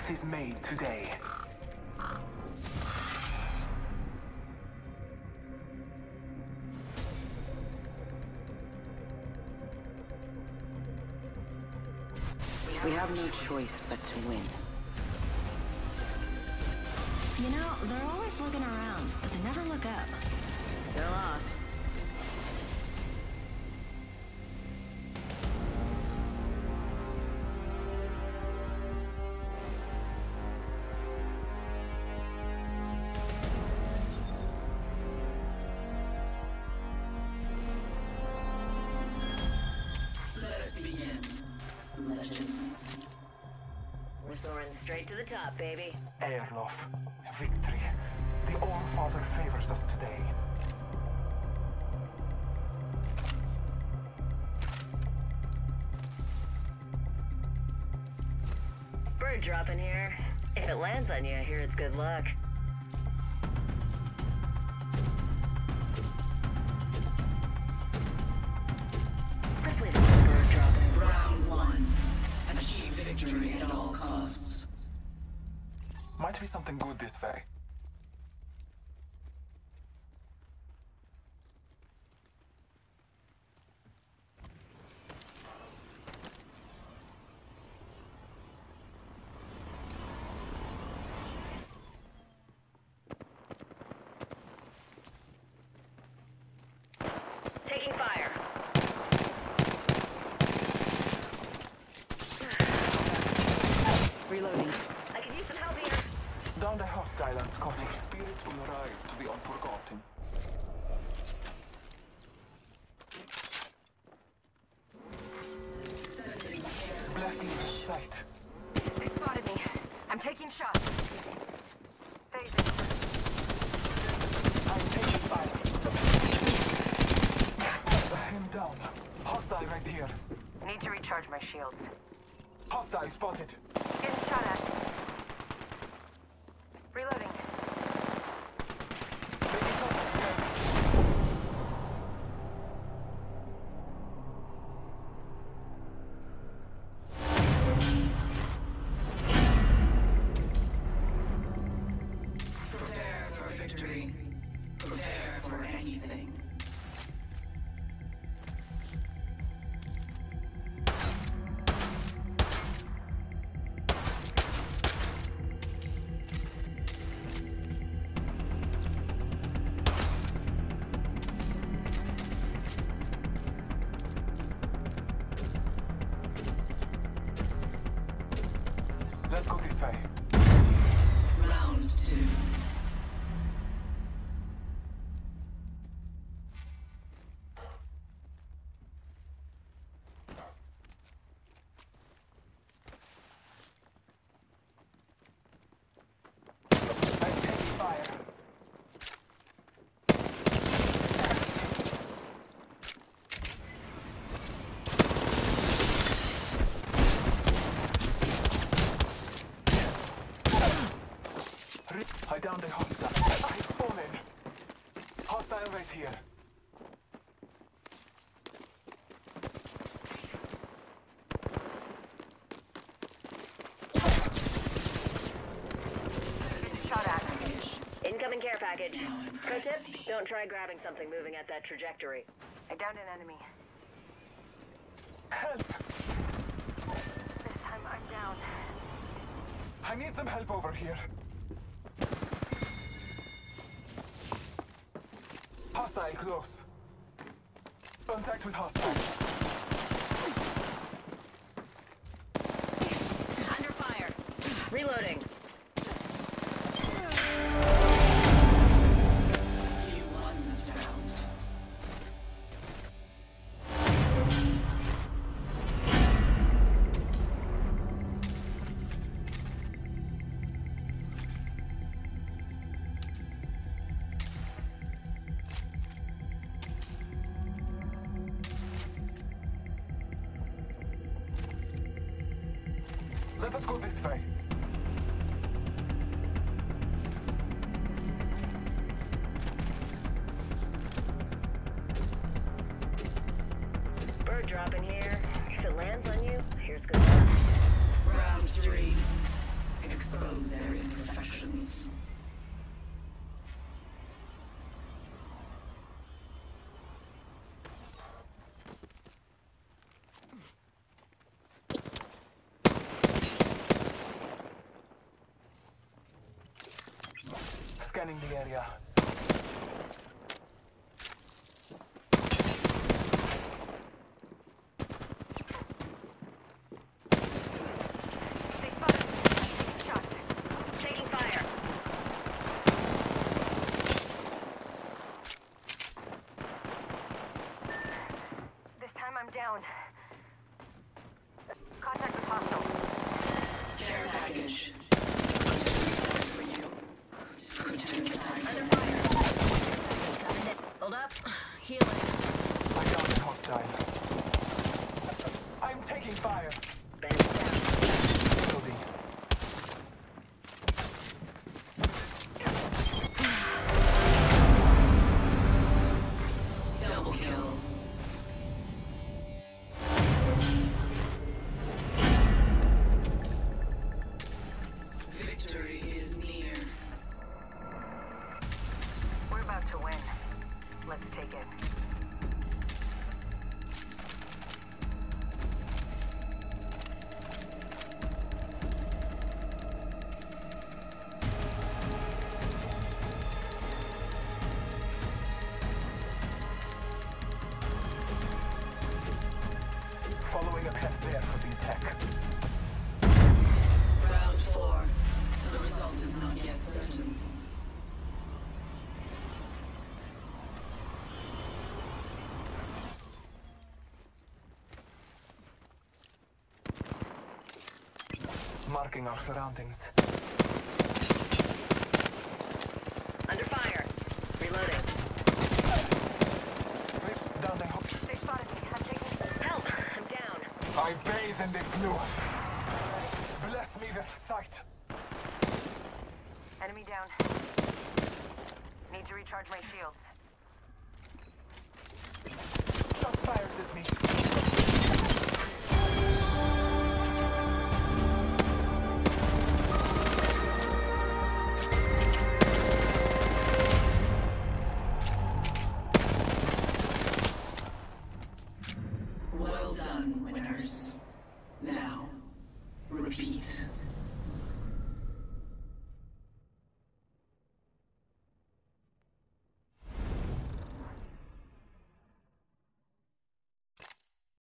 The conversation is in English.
Earth is made today. We have no choice but to win. You know, they're always looking around, but they never look up. Their loss. Let us begin. Legends. We're soaring straight to the top, baby. Erlof. Victory. The All-Father favors us today. Bird dropping here. If it lands on you, I hear it's good luck. Let's leave it for bird dropping. Round one. Achieve victory at all costs. Might be something good this way. Taking fire. Reloading. I can use some help here. Down the hostile and Scotty. Spirit will rise to the unforgotten. Sending care. Blessing the sight. They spotted me. I'm taking shots. Phasing. I'm taking fire. Him down. Hostile right here. Need to recharge my shields. Hostile spotted. Getting shot at. Reloading. Making contact again. Prepare for victory. Prepare for anything. Let's go this way. Round two. I'm taking fire. I downed a hostile. I've fallen. Hostile right here. Getting shot at. Incoming care package. Pro tip, don't try grabbing something moving at that trajectory. I downed an enemy. Help! This time I'm down. I need some help over here. Hostile close. Contact with hostile. Under fire. Reloading. You won this round. Let us go this way. Bird dropping here. If it lands on you, here's good luck. Round three. Expose their imperfections. Scanning the area. They spotted me. Taking shots. Taking fire. This time I'm down. Contact with hostile. Care package. For you. Could turn the tide. Under fire. Coming in. Hold up. Healing. I got a hostile. I'm taking fire. Bend down. Reloading. Double kill. Victory is near. We're about to win. Let's take it. Following a path there for the attack. Round 4. The result is not yet certain. Marking our surroundings. Under fire. Reloading. Down They spotted me. I'm taking... Help! I'm down. I bathe in the blues. Bless me with sight. Enemy down. Need to recharge my shields. Shots fired at me. Well done, winners. Now, repeat.